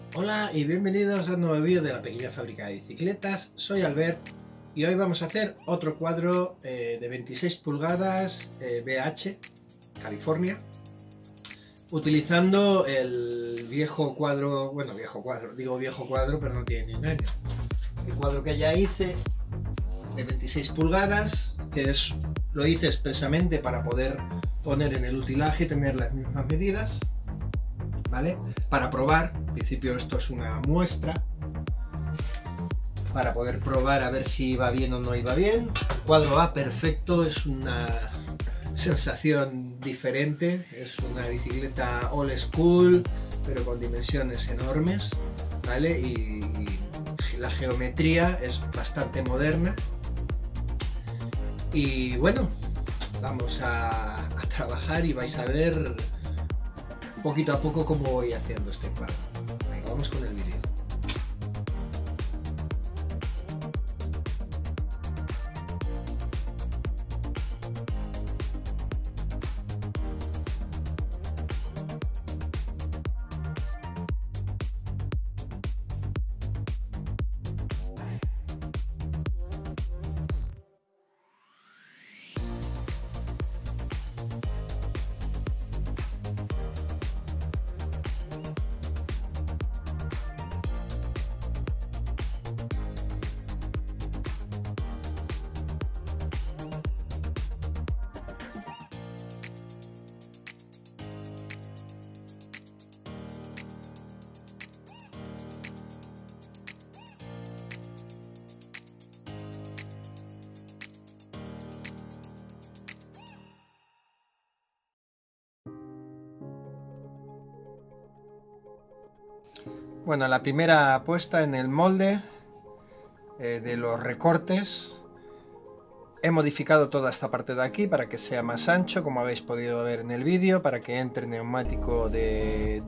Hola y bienvenidos a un nuevo vídeo de la pequeña fábrica de bicicletas. Soy Albert y hoy vamos a hacer otro cuadro de 26 pulgadas BH California, utilizando el viejo cuadro, digo viejo cuadro, pero no tiene ni un año. El cuadro que ya hice de 26 pulgadas, lo hice expresamente para poder poner en el utilaje y tener las mismas medidas, ¿vale? Para probar. En principio esto es una muestra para poder probar a ver si iba bien o no iba bien. El cuadro va perfecto, es una sensación diferente, es una bicicleta old school pero con dimensiones enormes, ¿vale? Y la geometría es bastante moderna. Y bueno, vamos a trabajar y vais a ver poquito a poco cómo voy haciendo este cuadro. Venga, vamos con el vídeo. Bueno, la primera puesta en el molde de los recortes. He modificado toda esta parte de aquí para que sea más ancho, como habéis podido ver en el vídeo, para que entre neumático de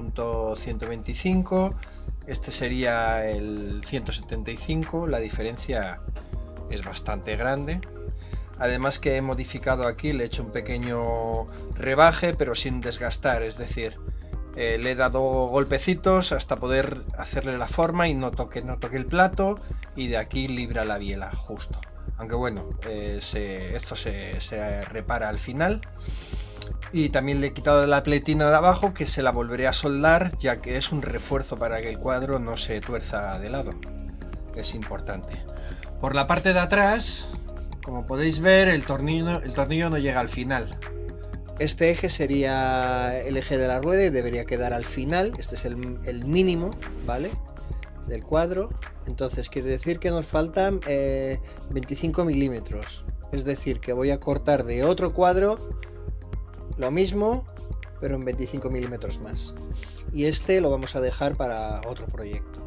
2.125. Este sería el 175, la diferencia es bastante grande. Además que he modificado aquí, le he hecho un pequeño rebaje, pero sin desgastar, es decir, le he dado golpecitos hasta poder hacerle la forma y no toque el plato, y de aquí libra la biela justo. Aunque bueno, esto se repara al final. Y también le he quitado la pletina de abajo, que se la volveré a soldar, ya que es un refuerzo para que el cuadro no se tuerza de lado. Es importante. Por la parte de atrás, como podéis ver, el tornillo no llega al final. Este eje sería el eje de la rueda y debería quedar al final. Este es el mínimo, ¿vale?, del cuadro. Entonces quiere decir que nos faltan 25 milímetros. Es decir, que voy a cortar de otro cuadro lo mismo, pero en 25 milímetros más. Y este lo vamos a dejar para otro proyecto.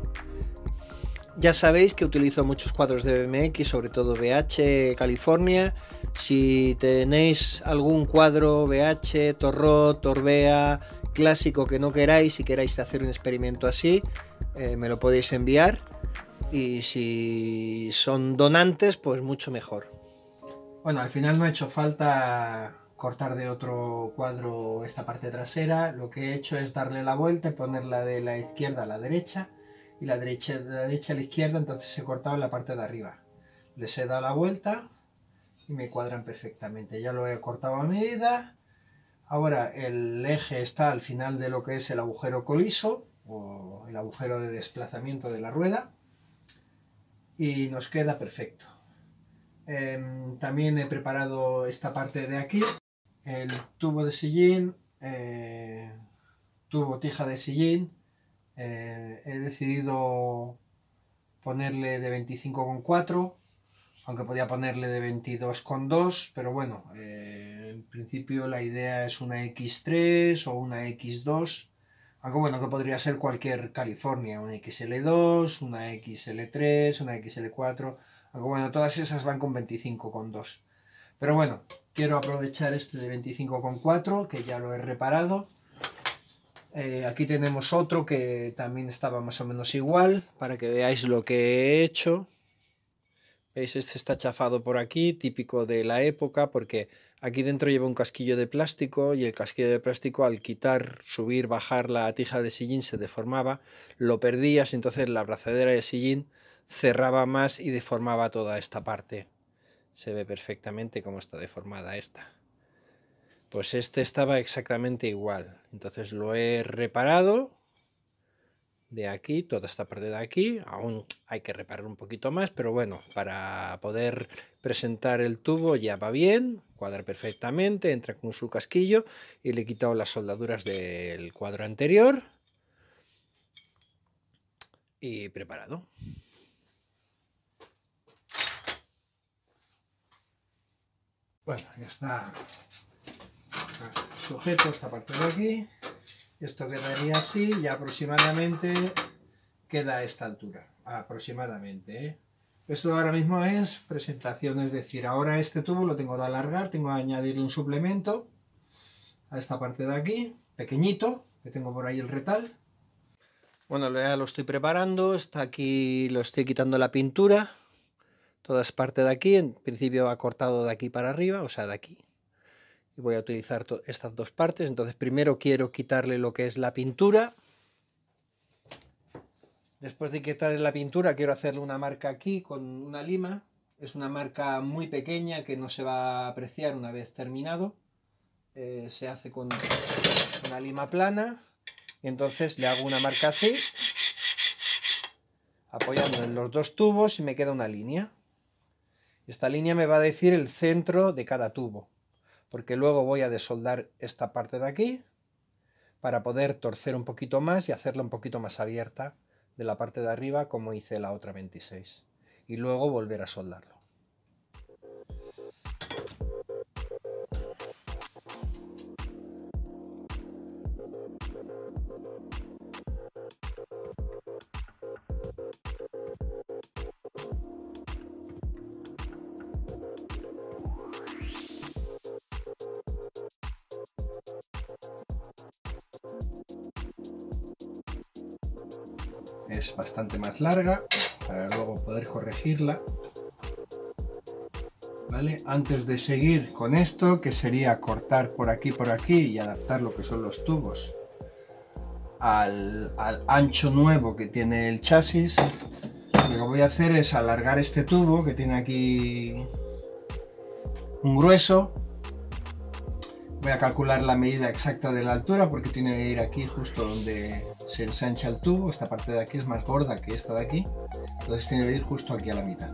Ya sabéis que utilizo muchos cuadros de BMX, sobre todo BH California. Si tenéis algún cuadro BH, Torrot, Orbea, clásico que no queráis y queráis hacer un experimento así, me lo podéis enviar. Y si son donantes, pues mucho mejor. Bueno, al final no ha hecho falta cortar de otro cuadro esta parte trasera. Lo que he hecho es darle la vuelta y ponerla de la izquierda a la derecha y de la derecha a la izquierda, entonces he cortado en la parte de arriba. Les he dado la vuelta y me cuadran perfectamente. Ya lo he cortado a medida. Ahora el eje está al final de lo que es el agujero coliso o el agujero de desplazamiento de la rueda y nos queda perfecto. También he preparado esta parte de aquí, el tubo de sillín, tija de sillín. He decidido ponerle de 25,4, aunque podía ponerle de 22,2, pero bueno, en principio la idea es una X3 o una X2, aunque bueno, que podría ser cualquier California, una XL2, una XL3, una XL4, aunque bueno, todas esas van con 25,2. Pero bueno, quiero aprovechar este de 25,4, que ya lo he reparado. Aquí tenemos otro que también estaba más o menos igual, para que veáis lo que he hecho. ¿Veis? Este está chafado por aquí, típico de la época, porque Aquí dentro lleva un casquillo de plástico y el casquillo de plástico al quitar, subir, bajar la tija de sillín se deformaba, lo perdías, entonces la abrazadera de sillín cerraba más y deformaba toda esta parte. Se ve perfectamente cómo está deformada esta. Pues este estaba exactamente igual, entonces lo he reparado de aquí, toda esta parte de aquí. Aún hay que reparar un poquito más, pero bueno, para poder presentar el tubo ya va bien, cuadra perfectamente, entra con su casquillo y le he quitado las soldaduras del cuadro anterior y preparado. Bueno, ya está sujeto esta parte de aquí. Esto quedaría así y aproximadamente queda a esta altura, aproximadamente, ¿eh? Esto ahora mismo es presentación, es decir, ahora este tubo lo tengo que alargar, tengo que añadirle un suplemento a esta parte de aquí, pequeñito, que tengo por ahí el retal. Bueno, ya lo estoy preparando, está aquí, lo estoy quitando la pintura, toda esta parte de aquí, en principio va cortado de aquí para arriba, o sea, de aquí. Y voy a utilizar estas dos partes, entonces primero quiero quitarle lo que es la pintura. Después de quitarle la pintura quiero hacerle una marca aquí con una lima. Es una marca muy pequeña que no se va a apreciar una vez terminado. Se hace con una lima plana. Y entonces le hago una marca así, apoyando en los dos tubos y me queda una línea. Esta línea me va a decir el centro de cada tubo, porque luego voy a desoldar esta parte de aquí para poder torcer un poquito más y hacerla un poquito más abierta de la parte de arriba como hice la otra 26 y luego volver a soldarlo. Es bastante más larga para luego poder corregirla, ¿vale? Antes de seguir con esto, que sería cortar por aquí y adaptar lo que son los tubos al ancho nuevo que tiene el chasis, lo que voy a hacer es alargar este tubo que tiene aquí un grueso. Voy a calcular la medida exacta de la altura porque tiene que ir aquí justo donde se ensancha el tubo. Esta parte de aquí es más gorda que esta de aquí, entonces tiene que ir justo aquí a la mitad.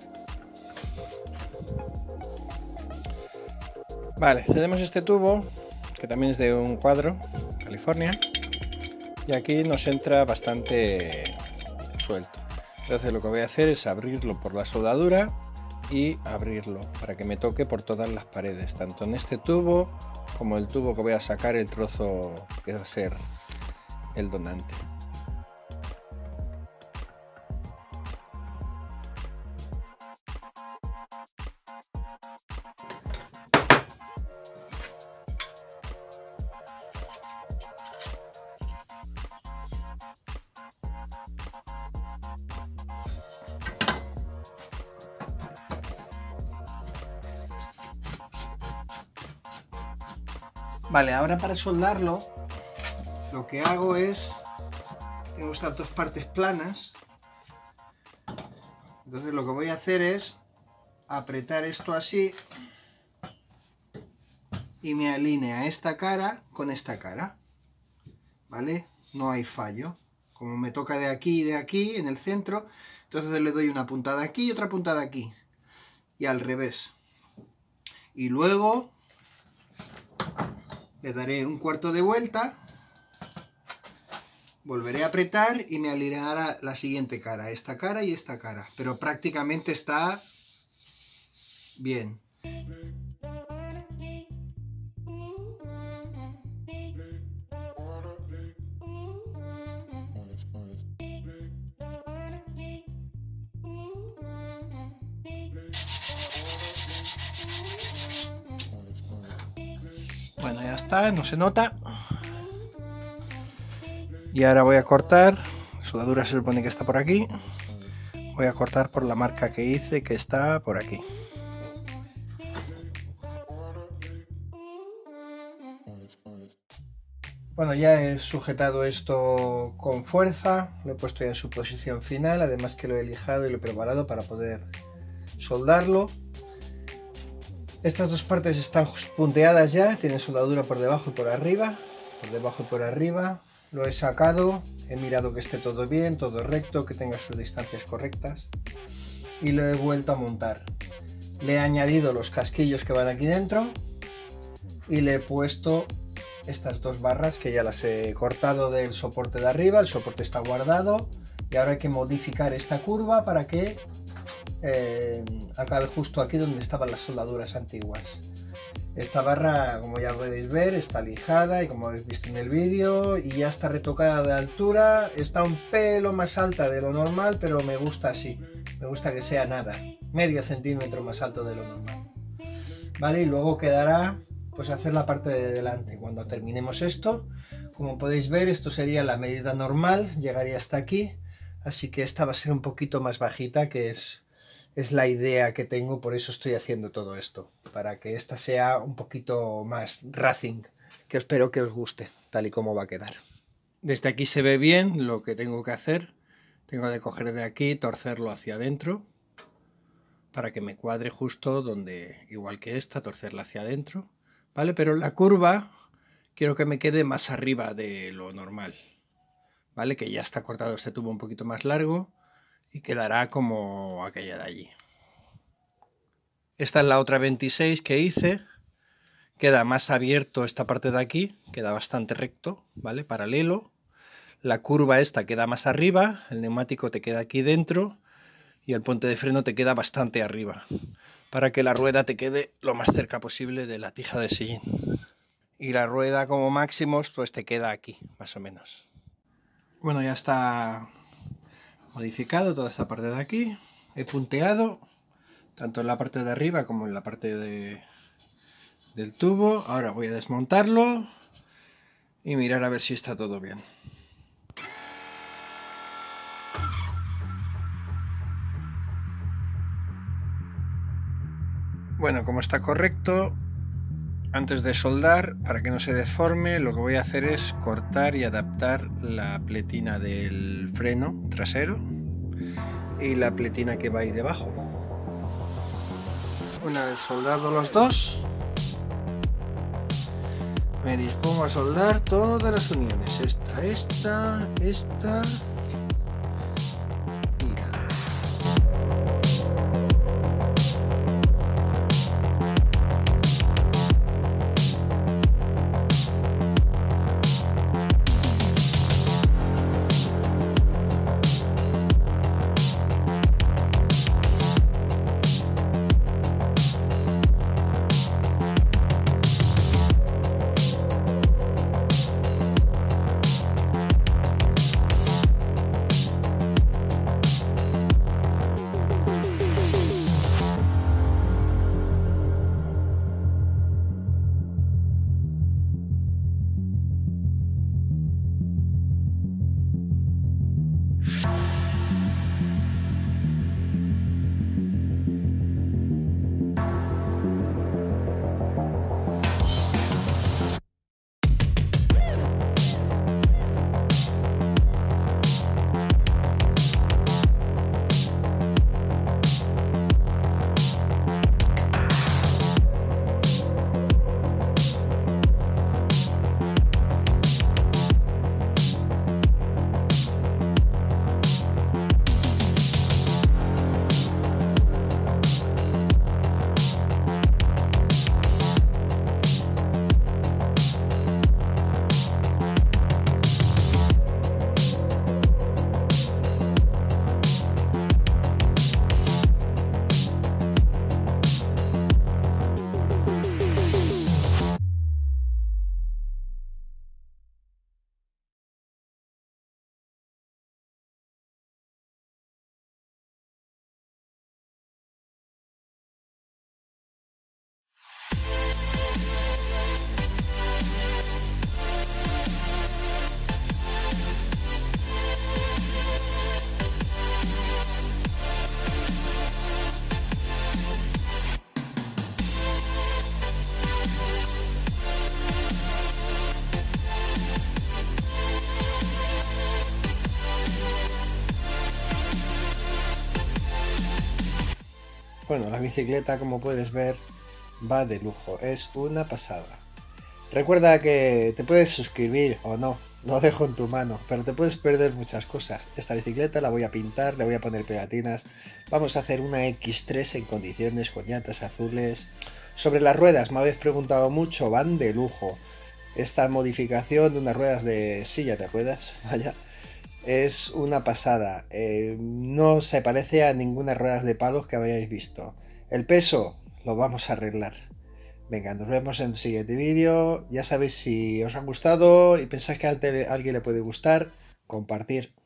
Vale, tenemos este tubo que también es de un cuadro, California, y aquí nos entra bastante suelto. Entonces lo que voy a hacer es abrirlo por la soldadura y abrirlo para que me toque por todas las paredes, tanto en este tubo como el tubo que voy a sacar el trozo que va a ser el donante. Vale, ahora para soldarlo lo que hago es, tengo estas dos partes planas, entonces lo que voy a hacer es apretar esto así y me alinea esta cara con esta cara, ¿vale? No hay fallo, como me toca de aquí en el centro, entonces le doy una puntada aquí y otra puntada aquí y al revés, y luego le daré un cuarto de vuelta, volveré a apretar y me alineará la siguiente cara, esta cara y esta cara, pero prácticamente está bien. Bueno, ya está, no se nota. Y ahora voy a cortar, la soldadura se supone que está por aquí. Voy a cortar por la marca que hice, que está por aquí. Bueno, ya he sujetado esto con fuerza, lo he puesto ya en su posición final, además que lo he lijado y lo he preparado para poder soldarlo. Estas dos partes están punteadas ya, tienen soldadura por debajo y por arriba, lo he sacado, he mirado que esté todo bien, todo recto, que tenga sus distancias correctas y lo he vuelto a montar. Le he añadido los casquillos que van aquí dentro y le he puesto estas dos barras que ya las he cortado del soporte de arriba, el soporte está guardado y ahora hay que modificar esta curva para que acabe justo aquí donde estaban las soldaduras antiguas. Esta barra, como ya podéis ver, está lijada y como habéis visto en el vídeo, y ya está retocada de altura, está un pelo más alta de lo normal, pero me gusta así, me gusta que sea nada, medio centímetro más alto de lo normal. Vale, y luego quedará pues hacer la parte de delante. Cuando terminemos esto, como podéis ver, esto sería la medida normal, llegaría hasta aquí, así que esta va a ser un poquito más bajita, que es la idea que tengo, por eso estoy haciendo todo esto, para que esta sea un poquito más racing, que espero que os guste, tal y como va a quedar. Desde aquí se ve bien lo que tengo que hacer, tengo que coger de aquí, torcerlo hacia adentro, para que me cuadre justo donde, igual que esta, torcerla hacia adentro, ¿vale? Pero la curva quiero que me quede más arriba de lo normal, ¿vale? Que ya está cortado este tubo un poquito más largo, y quedará como aquella de allí. Esta es la otra 26 que hice, queda más abierto esta parte de aquí, queda bastante recto, ¿vale? Paralelo. La curva esta queda más arriba, el neumático te queda aquí dentro y el puente de freno te queda bastante arriba, para que la rueda te quede lo más cerca posible de la tija de sillín. Y la rueda como máximo pues te queda aquí, más o menos. Bueno, ya está modificado toda esta parte de aquí, he punteado tanto en la parte de arriba como en la parte del tubo. Ahora voy a desmontarlo y mirar a ver si está todo bien. Bueno, como está correcto, antes de soldar, para que no se deforme, lo que voy a hacer es cortar y adaptar la pletina del freno trasero y la pletina que va ahí debajo. Una vez soldados los dos, me dispongo a soldar todas las uniones, esta y la... Bueno, la bicicleta, como puedes ver, va de lujo, es una pasada. Recuerda que te puedes suscribir o no, lo dejo en tu mano, pero te puedes perder muchas cosas. Esta bicicleta la voy a pintar, le voy a poner pegatinas, vamos a hacer una X3 en condiciones con llantas azules. Sobre las ruedas, me habéis preguntado mucho, van de lujo. Esta modificación de unas ruedas de silla de ruedas, vaya, es una pasada. No se parece a ninguna rueda de palos que hayáis visto. El peso lo vamos a arreglar. Venga, nos vemos en el siguiente vídeo. Ya sabéis, si os ha gustado y pensáis que a alguien le puede gustar, compartir.